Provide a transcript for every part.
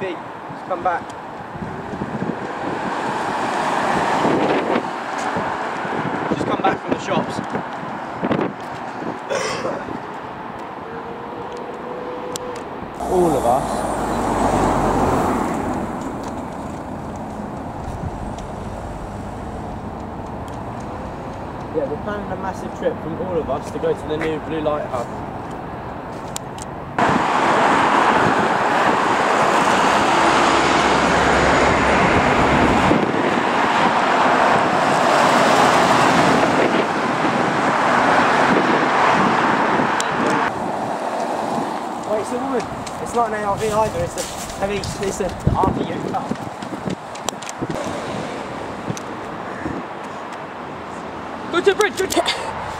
V. Just come back. Just come back from the shops. All of us. Yeah, we're planning a massive trip from all of us to go to the new blue light hub. Wait, it's a woman. It's not an ARV either, it's a heavy, it's an RPU car. Go to the bridge, go to...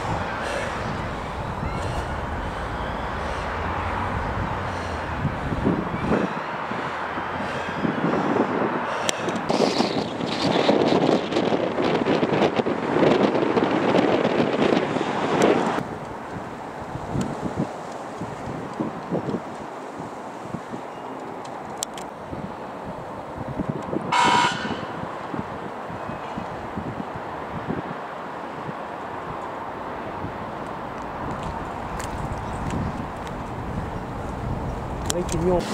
Making your...